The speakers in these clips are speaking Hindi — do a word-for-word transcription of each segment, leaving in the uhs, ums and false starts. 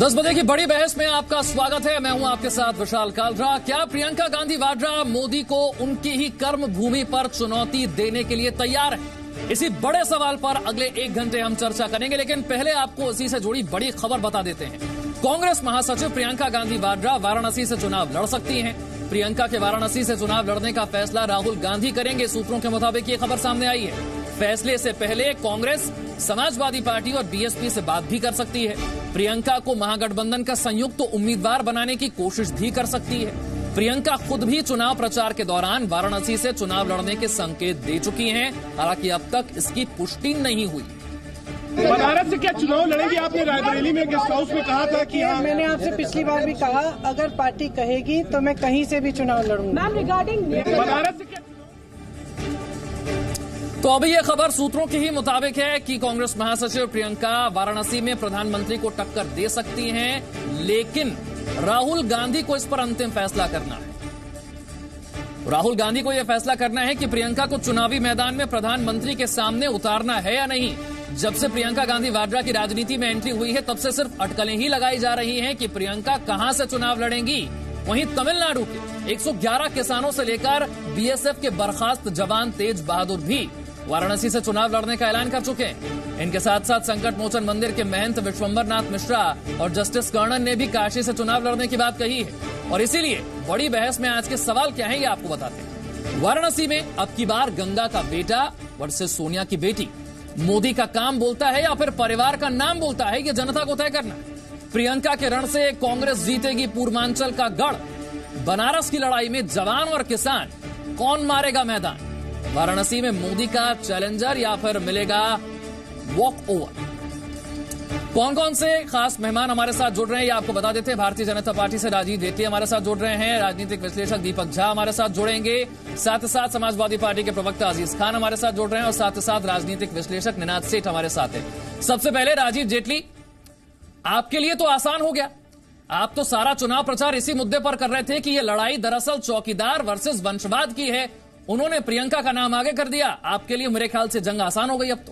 दस बजे की बड़ी बहस में आपका स्वागत है। मैं हूं आपके साथ विशाल कालरा। क्या प्रियंका गांधी वाड्रा मोदी को उनकी ही कर्म भूमि पर चुनौती देने के लिए तैयार है? इसी बड़े सवाल पर अगले एक घंटे हम चर्चा करेंगे, लेकिन पहले आपको इसी से जुड़ी बड़ी खबर बता देते हैं। कांग्रेस महासचिव प्रियंका गांधी वाड्रा वाराणसी से चुनाव लड़ सकती हैं। प्रियंका के वाराणसी से चुनाव लड़ने का फैसला राहुल गांधी करेंगे। सूत्रों के मुताबिक ये खबर सामने आई है। फैसले से पहले कांग्रेस समाजवादी पार्टी और बीएसपी से बात भी कर सकती है। प्रियंका को महागठबंधन का संयुक्त तो उम्मीदवार बनाने की कोशिश भी कर सकती है। प्रियंका खुद भी चुनाव प्रचार के दौरान वाराणसी से चुनाव लड़ने के संकेत दे चुकी हैं, हालांकि अब तक इसकी पुष्टि नहीं हुई। बनारस से क्या चुनाव लड़ेगी? आपने रायबरेली में गेस्ट हाउस में कहा था कि हाँ। मैंने आपसे पिछली बार भी कहा, अगर पार्टी कहेगी तो मैं कहीं से भी चुनाव लड़ूंगा। मैम रिगार्डिंग बनारस से क्या? तो अभी यह खबर सूत्रों के ही मुताबिक है कि कांग्रेस महासचिव प्रियंका वाराणसी में प्रधानमंत्री को टक्कर दे सकती हैं, लेकिन राहुल गांधी को इस पर अंतिम फैसला करना है। राहुल गांधी को यह फैसला करना है कि प्रियंका को चुनावी मैदान में प्रधानमंत्री के सामने उतारना है या नहीं। जब से प्रियंका गांधी वाड्रा की राजनीति में एंट्री हुई है, तब से सिर्फ अटकलें ही लगाई जा रही हैं कि प्रियंका कहां से चुनाव लड़ेंगी। वहीं तमिलनाडु के एक सौ ग्यारह किसानों से लेकर बीएसएफ के बर्खास्त जवान तेज बहादुर भी वाराणसी से चुनाव लड़ने का ऐलान कर चुके हैं। इनके साथ साथ संकट मोचन मंदिर के महंत विश्वंबर नाथ मिश्रा और जस्टिस कर्णन ने भी काशी से चुनाव लड़ने की बात कही है। और इसीलिए बड़ी बहस में आज के सवाल क्या है, ये आपको बताते हैं। वाराणसी में अब की बार गंगा का बेटा वर्सेस सोनिया की बेटी। मोदी का काम बोलता है या फिर परिवार का नाम बोलता है, ये जनता को तय करना है। प्रियंका के रण से कांग्रेस जीतेगी पूर्वांचल का गढ़। बनारस की लड़ाई में जवान और किसान, कौन मारेगा मैदान? वाराणसी में मोदी का चैलेंजर या फिर मिलेगा वॉक ओवर? कौन कौन से खास मेहमान हमारे साथ जुड़ रहे हैं, ये आपको बता देते हैं। भारतीय जनता पार्टी से राजीव जेटली हमारे साथ जुड़ रहे हैं। राजनीतिक विश्लेषक दीपक झा हमारे साथ जुड़ेंगे। साथ ही साथ समाजवादी पार्टी के प्रवक्ता अजीज खान हमारे साथ जुड़ रहे हैं और साथ ही साथ राजनीतिक विश्लेषक निनाद सेठ हमारे साथ है। सबसे पहले राजीव जेटली, आपके लिए तो आसान हो गया। आप तो सारा चुनाव प्रचार इसी मुद्दे पर कर रहे थे कि यह लड़ाई दरअसल चौकीदार वर्सेस वंशवाद की है। उन्होंने प्रियंका का नाम आगे कर दिया। आपके लिए मेरे ख्याल से जंग आसान हो गई अब तो।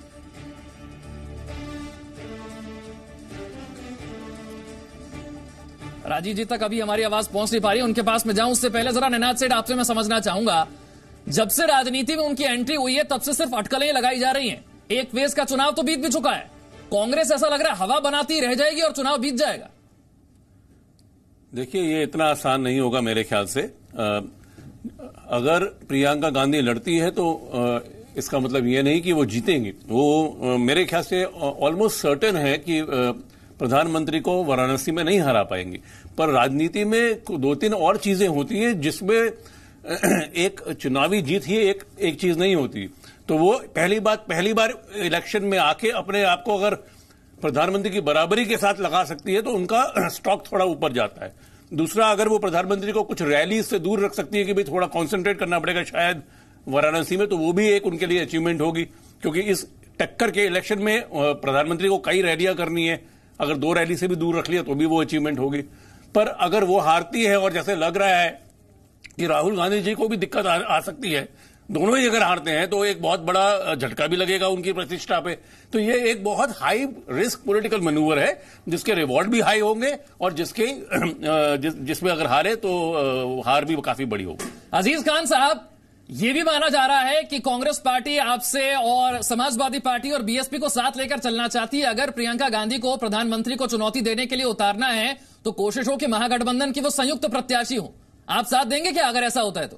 राजीव जी तक अभी हमारी आवाज पहुंच नहीं पा रही, उनके पास में जाऊं उससे पहले जरा निनाद सेठ आपसे मैं समझना चाहूंगा, जब से राजनीति में उनकी एंट्री हुई है तब से सिर्फ अटकलें लगाई जा रही हैं। एक फेज का चुनाव तो बीत भी चुका है। कांग्रेस ऐसा लग रहा है हवा बनाती रह जाएगी और चुनाव बीत जाएगा। देखिए, ये इतना आसान नहीं होगा मेरे ख्याल से। आ, अगर प्रियंका गांधी लड़ती है तो इसका मतलब यह नहीं कि वो जीतेंगी। वो मेरे ख्याल से ऑलमोस्ट सर्टेन है कि प्रधानमंत्री को वाराणसी में नहीं हरा पाएंगी। पर राजनीति में दो तीन और चीजें होती हैं जिसमें एक चुनावी जीत ही एक एक चीज नहीं होती। तो वो पहली बात पहली बार इलेक्शन में आके अपने आप को अगर प्रधानमंत्री की बराबरी के साथ लगा सकती है तो उनका स्टॉक थोड़ा ऊपर जाता है। दूसरा, अगर वो प्रधानमंत्री को कुछ रैली से दूर रख सकती है कि भाई थोड़ा कंसंट्रेट करना पड़ेगा शायद वाराणसी में, तो वो भी एक उनके लिए अचीवमेंट होगी। क्योंकि इस टक्कर के इलेक्शन में प्रधानमंत्री को कई रैलियां करनी है, अगर दो रैली से भी दूर रख लिया तो भी वो अचीवमेंट होगी। पर अगर वो हारती है, और जैसे लग रहा है कि राहुल गांधी जी को भी दिक्कत आ, आ सकती है, दोनों ही अगर हारते हैं तो एक बहुत बड़ा झटका भी लगेगा उनकी प्रतिष्ठा पे। तो ये एक बहुत हाई रिस्क पॉलिटिकल मैनूवर है जिसके रिवॉर्ड भी हाई होंगे और जिसके जिस, जिसमें अगर हारे तो हार भी काफी बड़ी होगी। अजीज खान साहब, ये भी माना जा रहा है कि कांग्रेस पार्टी आपसे और समाजवादी पार्टी और बीएसपी को साथ लेकर चलना चाहती है। अगर प्रियंका गांधी को प्रधानमंत्री को चुनौती देने के लिए उतारना है तो कोशिश हो कि महागठबंधन की वो संयुक्त प्रत्याशी हो। आप साथ देंगे क्या अगर ऐसा होता है तो?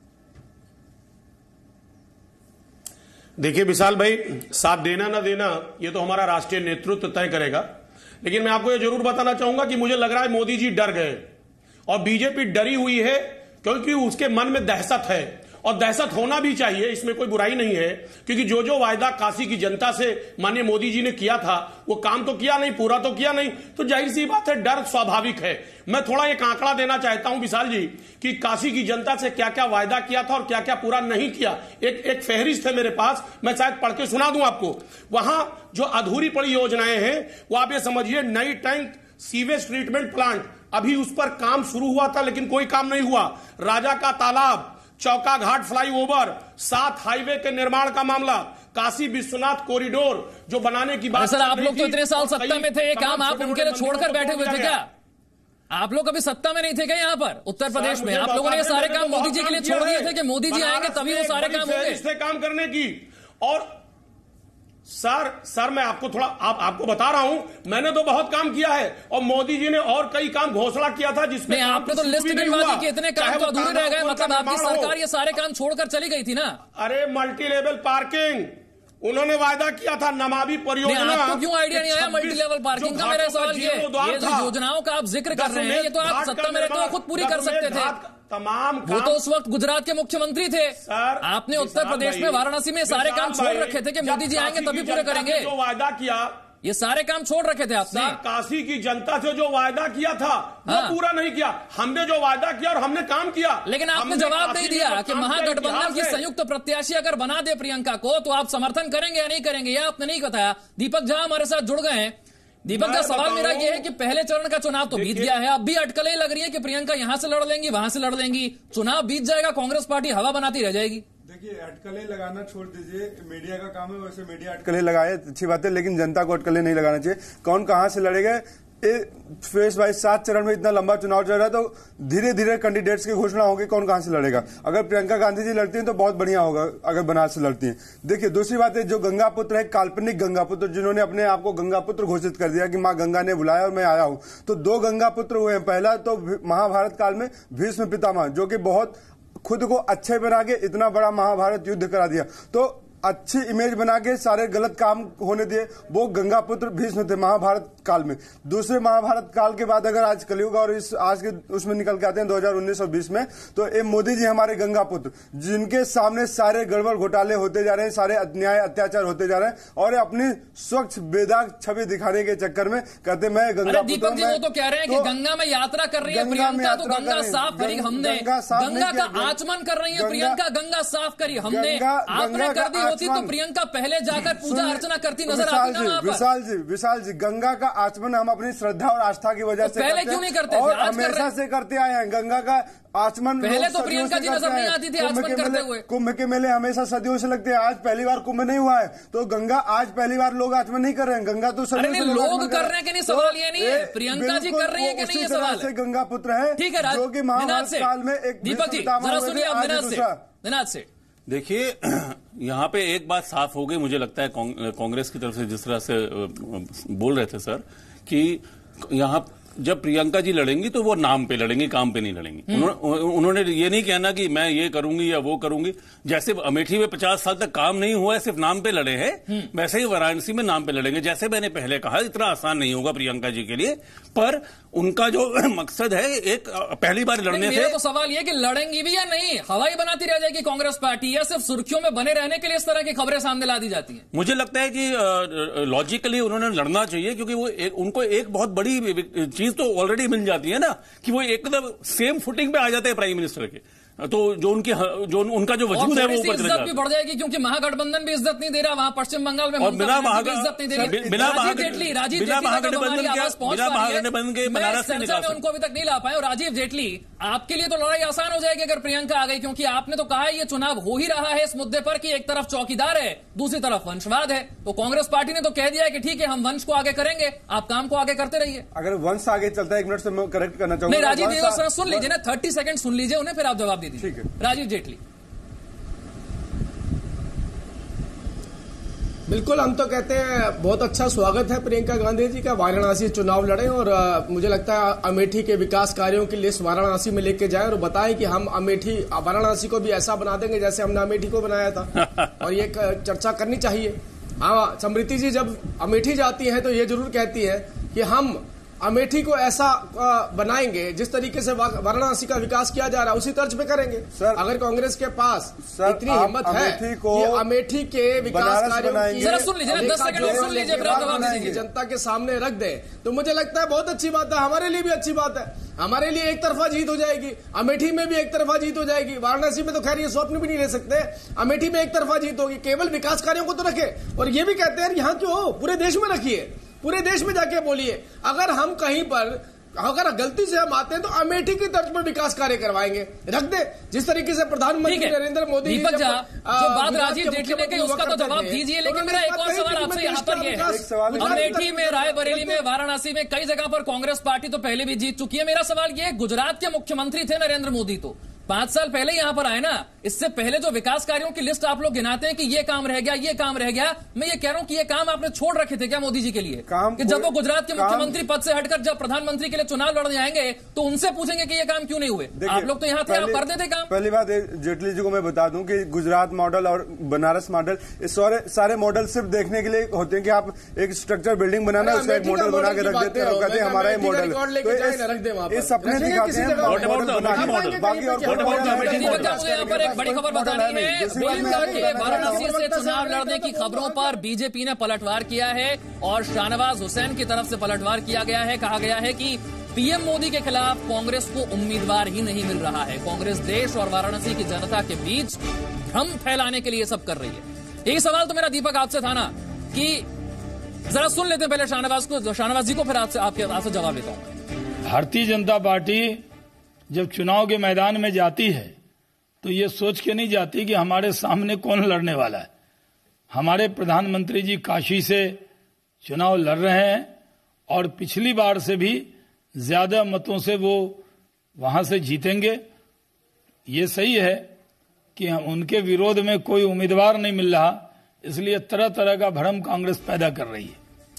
देखिए विशाल भाई, साथ देना ना देना ये तो हमारा राष्ट्रीय नेतृत्व तय करेगा। लेकिन मैं आपको ये जरूर बताना चाहूंगा कि मुझे लग रहा है मोदी जी डर गए और बीजेपी डरी हुई है, क्योंकि उसके मन में दहशत है और दहशत होना भी चाहिए, इसमें कोई बुराई नहीं है। क्योंकि जो जो वायदा काशी की जनता से माननीय मोदी जी ने किया था वो काम तो किया नहीं, पूरा तो किया नहीं, तो जाहिर सी बात है डर स्वाभाविक है। मैं थोड़ा एक आंकड़ा देना चाहता हूं विशाल जी कि काशी की जनता से क्या क्या वायदा किया था और क्या क्या पूरा नहीं किया। एक एक फहरिस्त है मेरे पास, मैं शायद पढ़ के सुना दूं आपको। वहां जो अधूरी पड़ी योजनाएं हैं वो आप ये समझिए, नई टैंक सीवेज ट्रीटमेंट प्लांट, अभी उस पर काम शुरू हुआ था लेकिन कोई काम नहीं हुआ। राजा का तालाब, चौका घाट फ्लाईओवर, सात हाईवे के निर्माण का मामला, काशी विश्वनाथ कॉरिडोर जो बनाने की बात। सर आप लोग तो इतने साल सत्ता में थे, ये काम आप उनके लिए छोड़कर बैठे हुए थे क्या? आप लोग कभी सत्ता में नहीं थे क्या यहाँ पर उत्तर प्रदेश में? आप लोगों ने ये सारे काम मोदी जी के लिए छोड़ दिए थे कि मोदी जी आएंगे तभी वो सारे काम होंगे काम करने की। और सर सर मैं आपको थोड़ा आप, आपको बता रहा हूं, मैंने तो बहुत काम किया है और मोदी जी ने और कई काम घोषणा किया था जिसमें आपने तो लिस्ट गिनवा दी कि इतने काम तो अधूरे रह गए, मतलब आपकी सरकार ये सारे काम छोड़कर चली गई थी ना। अरे मल्टी लेवल पार्किंग उन्होंने वायदा किया था, नमामि परियोजना। आपको क्यों आइडिया नहीं आया मल्टी लेवल पार्किंग का? मेरा सवाल ये ये जो योजनाओं का आप जिक्र कर रहे हैं ये तो आप सत्ता में रहते हुए खुद पूरी कर सकते थे। तमाम वो तो उस वक्त गुजरात के मुख्यमंत्री थे सर। आपने उत्तर प्रदेश में वाराणसी में सारे काम छोड़ रखे थे कि मोदी जी आएंगे तभी पूरे करेंगे। जो वायदा किया ये सारे काम छोड़ रखे थे आपने। काशी की जनता से जो वायदा किया था वो हाँ। पूरा नहीं किया। हमने जो वायदा किया और हमने काम किया, लेकिन आपने जवाब नहीं दिया कि महागठबंधन की संयुक्त प्रत्याशी अगर बना दे प्रियंका को तो आप समर्थन करेंगे या नहीं करेंगे, यह आपने नहीं बताया। दीपक झा हमारे साथ जुड़ गए हैं। दीपक का सवाल मेरा यह है कि पहले चरण का चुनाव तो बीत गया है, अब भी अटकलें लग रही है कि प्रियंका यहां से लड़ लेंगी वहां से लड़ लेंगी, चुनाव बीत जाएगा, कांग्रेस पार्टी हवा बनाती रह जाएगी। देखिए अटकलें लगाना छोड़ दीजिए, मीडिया का काम है, वैसे मीडिया अटकलें लगाए अच्छी बात है, लेकिन जनता को अटकलें नहीं लगाना चाहिए। कौन कहां से लड़ेगा? फेस वाइज सात चरण में इतना लंबा चुनाव चल रहा है तो धीरे धीरे कैंडिडेट्स की घोषणा होगी कौन कहां से लड़ेगा। अगर प्रियंका गांधी जी लड़ती हैं तो बहुत बढ़िया होगा अगर बनारस से लड़ती हैं। देखिए दूसरी बात है, जो गंगा पुत्र है, काल्पनिक गंगा पुत्र जिन्होंने अपने आप को गंगा पुत्र घोषित कर दिया कि मां गंगा ने बुलाया और मैं आया हूं, तो दो गंगा पुत्र हुए हैं। पहला तो महाभारत काल में भीष्म पितामह जो कि बहुत खुद को अच्छे बना के इतना बड़ा महाभारत युद्ध करा दिया, तो अच्छी इमेज बना के सारे गलत काम होने दिए, वो गंगा पुत्र भीष्म थे महाभारत काल में। दूसरे महाभारत काल के बाद अगर आज कलयुग और इस आज के उसमें निकल के आते हैं दो हज़ार उन्नीस और बीस में, तो ये मोदी जी हमारे गंगा पुत्र जिनके सामने सारे गड़बड़ घोटाले होते जा रहे हैं, सारे अन्याय अत्याचार होते जा रहे हैं और अपनी स्वच्छ बेदाग छवि दिखाने के चक्कर में कहते मैं गंगा दीपक जी वो तो कह रहे हैं कि गंगा में यात्रा कर रही है प्रियंका, तो गंगा साफ करी हमने, गंगा का आचमन कर रही है प्रियंका, गंगा साफ करी हमने, आपने कर दी होती तो प्रियंका पहले जाकर पूजा अर्चना करती नजर आती ना वहां पर। विशाल जी विशाल जी गंगा का आचमन हम अपनी श्रद्धा और आस्था की वजह से पहले क्यों नहीं करते और हमेशा से करते आए हैं। गंगा का आचमन पहले तो प्रियंका जी नजर नहीं आती थी आचमन करते हुए। कुंभ के मेले हमेशा सदियों से लगते हैं, आज पहली बार कुंभ नहीं हुआ है तो गंगा आज पहली बार लोग आचमन नहीं कर रहे हैं। गंगा तो सदियों से लोग कर रहे हैं कि नहीं, सवाल ये नहीं है प्रियंका जी कर रही है कि नहीं, ये सवाल है। गंगा पुत्र है, ठीक है, जो कि महाभारत काल में एक दीपक जी जरा सुनिए आप दिनाज से। देखिए यहाँ पे एक बात साफ हो गई, मुझे लगता है कांग्रेस की तरफ से जिस तरह से बोल रहे थे सर कि यहाँ जब प्रियंका जी लड़ेंगी तो वो नाम पे लड़ेंगी, काम पे नहीं लड़ेंगी। उन्होंने, उन्होंने ये नहीं कहना कि मैं ये करूंगी या वो करूंगी। जैसे अमेठी में पचास साल तक काम नहीं हुआ है, सिर्फ नाम पे लड़े हैं, वैसे ही वाराणसी में नाम पे लड़ेंगे। जैसे मैंने पहले कहा इतना आसान नहीं होगा प्रियंका जी के लिए, पर उनका जो मकसद है एक पहली बार लड़ने से। तो सवाल ये कि लड़ेंगी भी या नहीं, हवाई बनाती रह जाएगी कांग्रेस पार्टी या सिर्फ सुर्खियों में बने रहने के लिए इस तरह की खबरें सामने ला दी जाती हैं? मुझे लगता है कि लॉजिकली उन्होंने लड़ना चाहिए क्योंकि वो एक, उनको एक बहुत बड़ी चीज तो ऑलरेडी मिल जाती है ना कि वो एकदम सेम फुटिंग पे आ जाते हैं प्राइम मिनिस्टर के, तो जो उनकी जो उनका जो वजूद है वो ऊपर चला इज्जत भी बढ़ जाएगी क्योंकि महागठबंधन भी इज्जत नहीं दे रहा वहां पश्चिम बंगाल में, और बिना इज्जत नहीं दे रही। बिना जेटली राजीव बिना महागठबंधन के बनारस से चर्चा में उनको अभी तक नहीं ला पाए। और राजीव जेटली आपके लिए तो लड़ाई आसान हो जाएगी अगर प्रियंका आ गई, क्योंकि आपने तो कहा है ये चुनाव हो ही रहा है इस मुद्दे पर कि एक तरफ चौकीदार है दूसरी तरफ वंशवाद है, तो कांग्रेस पार्टी ने तो कह दिया है कि ठीक है हम वंश को आगे करेंगे, आप काम को आगे करते रहिए। अगर वंश आगे चलता है, एक मिनट से मैं करेक्ट करना चाहूंगा। नहीं राजीव सुन लीजिए ना, थर्टी सेकंड सुन लीजिए उन्हें, फिर आप जवाब दे दीजिए। राजीव जेटली बिल्कुल, हम तो कहते हैं बहुत अच्छा स्वागत है प्रियंका गांधी जी का, वाराणसी चुनाव लड़े और आ, मुझे लगता है अमेठी के विकास कार्यों की लिस्ट वाराणसी में लेके जाएं और बताएं कि हम अमेठी वाराणसी को भी ऐसा बना देंगे जैसे हमने अमेठी को बनाया था। और ये चर्चा करनी चाहिए। हाँ, समृति जी जब अमेठी जाती है तो ये जरूर कहती है कि हम अमेठी को ऐसा बनाएंगे जिस तरीके से वाराणसी का विकास किया जा रहा है उसी तर्ज पे करेंगे। सर, अगर कांग्रेस के पास इतनी हिम्मत है कि अमेठी के विकास कार्यों की जनता के सामने रख दे तो मुझे लगता है बहुत अच्छी बात है, हमारे लिए भी अच्छी बात है। हमारे लिए एक तरफा जीत हो जाएगी, अमेठी में भी एक तरफा जीत हो जाएगी, वाराणसी में तो खैर ये स्वप्न भी नहीं ले सकते, अमेठी में एक तरफा जीत होगी। केवल विकास कार्यों को तो रखे, और ये भी कहते हैं यहाँ क्यों, पूरे देश में रखिए, पूरे देश में जाके बोलिए। अगर हम कहीं पर अगर गलती से हम आते हैं तो अमेठी की तर्ज पर विकास कार्य करवाएंगे, रख दे जिस तरीके से प्रधानमंत्री नरेंद्र मोदी दीपक झा जो बात राजीव जेटली ने कही उसका तो जवाब दीजिए, लेकिन मेरा एक और सवाल आपसे यहाँ पर ये है, अमेठी में, रायबरेली में, वाराणसी में कई जगह पर कांग्रेस पार्टी तो पहले भी जीत चुकी है। मेरा सवाल ये है, गुजरात के मुख्यमंत्री थे नरेंद्र मोदी, तो पांच साल पहले यहां पर आए ना, इससे पहले जो विकास कार्यों की लिस्ट आप लोग गिनाते हैं कि ये काम रह गया, ये काम रह गया, मैं ये कह रहा हूं कि ये काम आपने छोड़ रखे थे क्या मोदी जी के लिए? कि जब वो गुजरात के मुख्यमंत्री पद से हटकर जब प्रधानमंत्री के लिए चुनाव लड़ने आएंगे तो उनसे पूछेंगे कि ये काम क्यों नहीं हुए? आप लोग तो यहां थे, आप कर देते काम। पहली बात जेटली जी को मैं बता दूं कि गुजरात मॉडल और बनारस मॉडल सारे सारे मॉडल सिर्फ देखने के लिए होते हैं कि आप एक स्ट्रक्चर बिल्डिंग बनाना है, उसका एक मॉडल बना के रख देते हैं और कहते हैं हमारा ये मॉडल, ये सपने दिखाते हैं बाकी और मुझे यहाँ पर एक बड़ी खबर बतानी है, प्रियंका के वाराणसी से चुनाव लड़ने की खबरों पर बीजेपी ने पलटवार किया है और शाहनवाज हुसैन की तरफ से पलटवार किया गया है। कहा गया है कि पीएम मोदी के खिलाफ कांग्रेस को उम्मीदवार ही नहीं मिल रहा है, कांग्रेस देश और वाराणसी की जनता के बीच भ्रम फैलाने के लिए सब कर रही है। यही सवाल तो मेरा दीपक आपसे था ना, कि जरा सुन लेते हैं पहले शाहनवाज को, शाहनवाज जी को, फिर आपसे आपके आपसे जवाब लेता हूं। भारतीय जनता पार्टी जब चुनाव के मैदान में जाती है तो ये सोच के नहीं जाती कि हमारे सामने कौन लड़ने वाला है। हमारे प्रधानमंत्री जी काशी से चुनाव लड़ रहे हैं और पिछली बार से भी ज्यादा मतों से वो वहां से जीतेंगे। ये सही है कि हम उनके विरोध में कोई उम्मीदवार नहीं मिल रहा, इसलिए तरह तरह का भ्रम कांग्रेस पैदा कर रही है।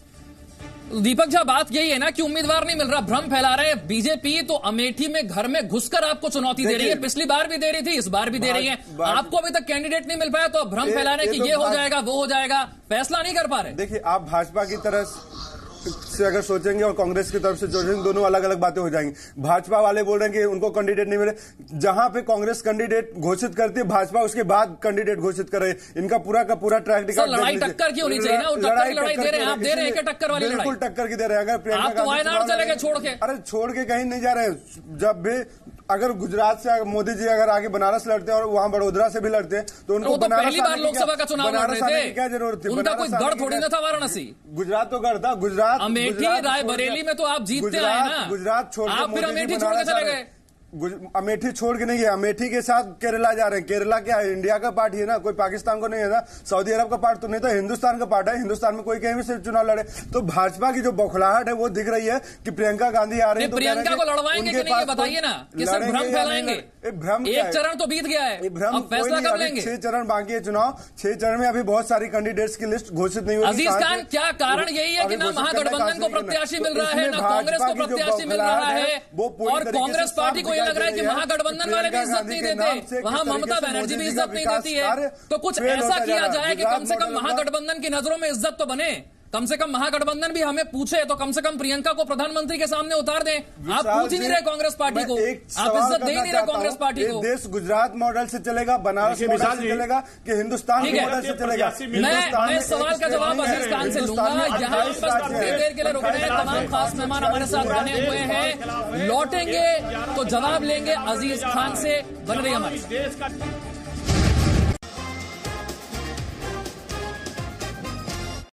दीपक झा बात यही है ना कि उम्मीदवार नहीं मिल रहा, भ्रम फैला रहे हैं। बीजेपी तो अमेठी में घर में घुसकर आपको चुनौती दे रही है, पिछली बार भी दे रही थी, इस बार भी दे रही है। आपको अभी तक कैंडिडेट नहीं मिल पाया तो भ्रम फैलाने की ये हो जाएगा, वो हो जाएगा, फैसला नहीं कर पा रहे। देखिए, आप भाजपा की तरह से अगर सोचेंगे और कांग्रेस की तरफ से सोचेंगे, दोनों अलग अलग बातें हो जाएंगी। भाजपा वाले बोल रहे हैं कि उनको कैंडिडेट नहीं मिले, जहां पे कांग्रेस कैंडिडेट घोषित करती है भाजपा उसके बाद कैंडिडेट घोषित करे। इनका पूरा का पूरा ट्रैक रिकॉर्ड लड़ाई टक्कर की होनी चाहिए ना, टक्कर की लड़ाई दे रहे हैं आप, दे रहे हैं टक्कर वाली लड़ाई, बिल्कुल टक्कर की दे रहे हैं। अगर प्रियंका गांधी चले गए छोड़ के, अरे छोड़ के कहीं नहीं जा रहे हैं। जब भी अगर गुजरात से मोदी जी अगर आगे बनारस लड़ते हैं और वहां बड़ोदरा से भी लड़ते हैं तो उनको तो पहली बार लोकसभा का चुनाव लड़ रहे थे, क्या जरूरत थी? उनका कोई गढ़ थोड़ी ना था वाराणसी, गुजरात तो गढ़ था। गुजरात, अमेठी, रायबरेली में तो आप जीतते आए ना, गुजरात छोड़ आप फिर अमेठी छोड़ के चले गए। अमेठी छोड़ के नहीं गया, अमेठी के साथ केरला जा रहे हैं। केरला क्या है? इंडिया का पार्ट है ना, कोई पाकिस्तान को नहीं है ना, सऊदी अरब का पार्ट तो नहीं था, हिंदुस्तान का पार्ट है। हिंदुस्तान में कोई कहीं भी सिर्फ चुनाव लड़े तो भाजपा की जो बौखलाहट है वो दिख रही है कि प्रियंका गांधी आ रही है। प्रियंका को लड़वाएंगे कि नहीं बताइए ना, कि सिर्फ भ्रम फैलाएंगे? भ्रम, एक चरण तो बीत गया है, अब फैसला कब लेंगे? छह चरण बाकी है चुनाव, छह चरण में अभी बहुत सारी कैंडिडेट्स की लिस्ट घोषित नहीं हुई। अजीज खान, क्या कारण यही है कि ना महागठबंधन को प्रत्याशी मिल रहा है, ना कांग्रेस को प्रत्याशी मिल रहा है, और कांग्रेस पार्टी को यह लग रहा है कि महागठबंधन वाले भी इज्जत नहीं देते, वहां ममता बनर्जी भी इज्जत नहीं देती है। तो कुछ ऐसा किया जाए कि कम से कम महागठबंधन की नजरों में इज्जत तो बने, कम से कम महागठबंधन भी हमें पूछे, तो कम से कम प्रियंका को प्रधानमंत्री के सामने उतार दें। आप पूछ ही नहीं रहे कांग्रेस पार्टी को, आप इज्जत दे ही नहीं रहे कांग्रेस पार्टी को। देश गुजरात मॉडल से चलेगा, बनारस मॉडल से चलेगा कि हिंदुस्तान के मॉडल से चलेगा? मैं मैं सवाल का जवाब अजीज खान से लूंगा। यहाँ बस थोड़ी देर के लिए रुक रहे हैं, तमाम खास मेहमान हमारे साथ बने हुए हैं, लौटेंगे तो जवाब लेंगे अजीज खान से। बन रही हमारे